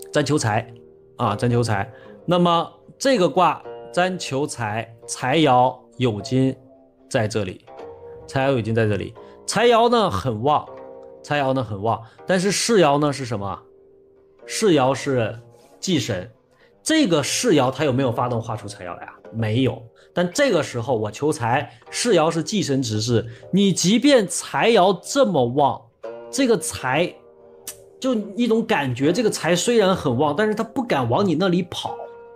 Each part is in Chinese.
占求财啊，占求财。那么这个卦占求财，财爻酉金在这里，财爻酉金在这里，财爻呢很旺，财爻呢很旺，但是世爻呢是什么？世爻是忌神，这个世爻它有没有发动画出财爻来啊？没有。但这个时候我求财，世爻是忌神直视，你即便财爻这么旺，这个财就一种感觉，这个财虽然很旺，但是他不敢往你那里跑。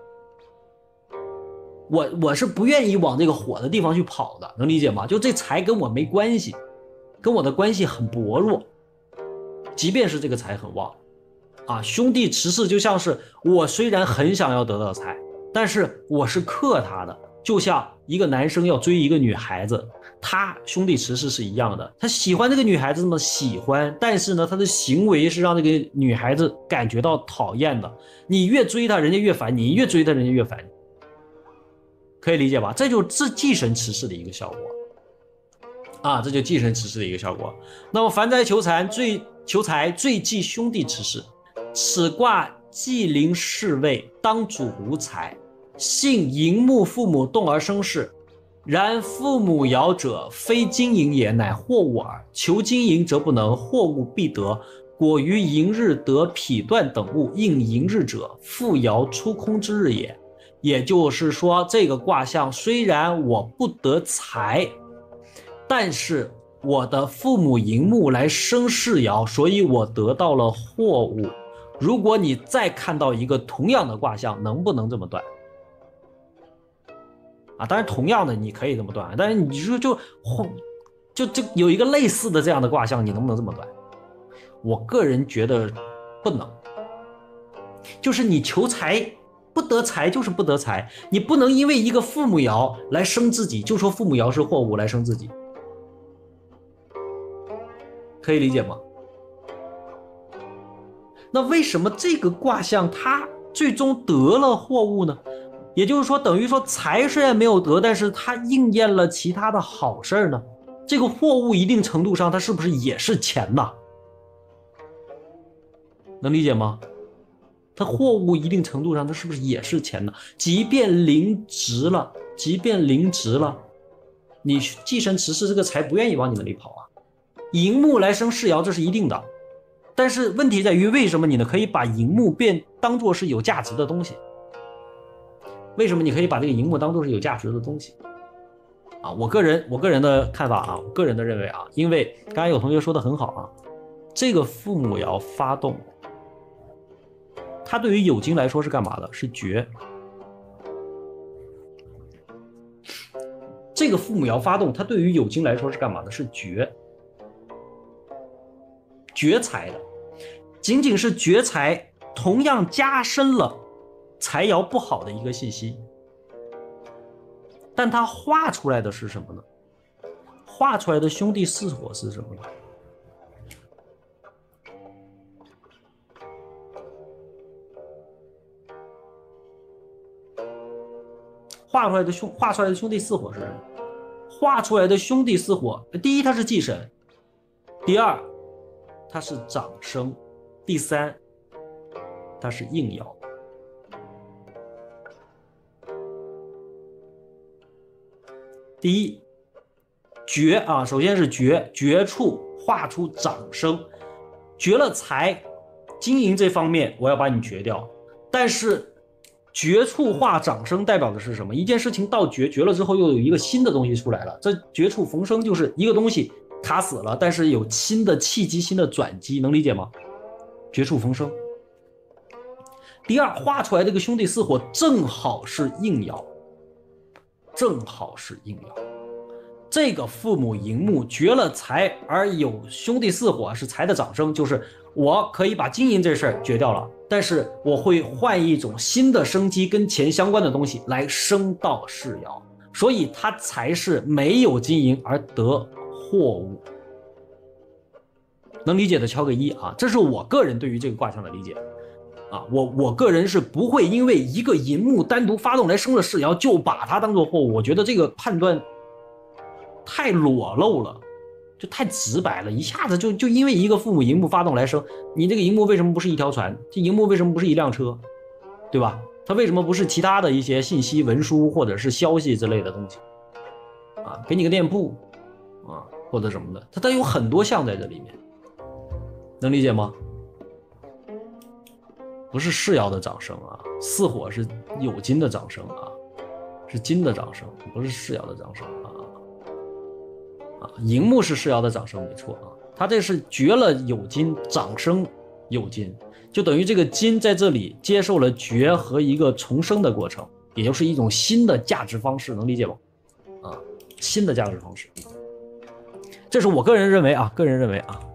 我是不愿意往这个火的地方去跑的，能理解吗？就这财跟我没关系，跟我的关系很薄弱。即便是这个财很旺啊，兄弟持世就像是我虽然很想要得到财，但是我是克他的，就像一个男生要追一个女孩子，他兄弟持世是一样的，他喜欢这个女孩子这么喜欢，但是呢，他的行为是让这个女孩子感觉到讨厌的。你越追她，人家越烦你；越追她，人家越烦你。可以理解吧？这就是忌神持世的一个效果啊，这就忌神持世的一个效果。那么凡灾求财最忌兄弟持世，此卦既临世位，当主无财。幸寅木父母动而生事，然父母爻者，非金银也，乃货物耳。求金银则不能，货物必得。果于寅日得匹断等物，应寅日者，父爻出空之日也。也就是说，这个卦象虽然我不得财，但是我的父母寅木来生世爻，所以我得到了货物。如果你再看到一个同样的卦象，能不能这么断？啊，当然同样的你可以这么断，但是你说就有一个类似的这样的卦象，你能不能这么断？我个人觉得不能。就是你求财不得财就是不得财，你不能因为一个父母爻来生自己，就说父母爻是货物来生自己，可以理解吗？那为什么这个卦象它最终得了货物呢？也就是说，等于说财虽然没有得，但是它应验了其他的好事呢？这个货物一定程度上它是不是也是钱呢？能理解吗？它货物一定程度上它是不是也是钱呢？即便零值了，你忌神持世这个财不愿意往你那里跑啊。寅木来生世爻这是一定的，但是问题在于为什么你呢可以把寅木当作是有价值的东西？为什么你可以把这个寅木当作是有价值的东西？啊，我个人的看法啊，我个人的认为啊，因为刚才有同学说的很好啊，这个父母爻发动，它对于酉金来说是干嘛的？是绝。这个父母爻发动，它对于酉金来说是干嘛的？是绝。绝财的，仅仅是绝财，同样加深了财爻不好的一个信息。但它画出来的是什么呢？画出来的兄弟巳火是什么呢？画出来的兄弟巳火是什么？画出来的兄弟巳火，第一它是忌神，第二它是长生，第三它是应爻。第一绝啊，首先是绝处画出长生，绝了财，经营这方面我要把你绝掉，但是绝处化长生代表的是什么？一件事情到绝了之后，又有一个新的东西出来了。这绝处逢生就是一个东西卡死了，但是有新的契机、新的转机，能理解吗？绝处逢生。第二，画出来这个兄弟巳火正好是应爻，这个父母寅木绝了财，而有兄弟巳火是财的长生，就是我可以把经营这事儿绝掉了，但是我会换一种新的生机跟钱相关的东西来升到世爻，所以它才是没有经营而得货物。能理解的敲个一啊，这是我个人对于这个卦象的理解啊，我个人是不会因为一个寅木单独发动来生了世爻就把它当做货物，我觉得这个判断太裸露了， 就太直白了，一下子就因为一个父母荧幕发动来生，你这个荧幕为什么不是一条船？这荧幕为什么不是一辆车？对吧？它为什么不是其他的一些信息文书或者是消息之类的东西啊？给你个店铺啊或者什么的，它有很多项在这里面，能理解吗？不是世爻的掌声啊，巳火是酉金的掌声啊，是金的掌声，不是世爻的掌声啊。荧幕是世爻的掌声没错啊，它这是绝了酉金，掌声酉金，就等于这个金在这里接受了绝和一个重生的过程，也就是一种新的价值方式，能理解吗？啊，新的价值方式，这是我个人认为啊，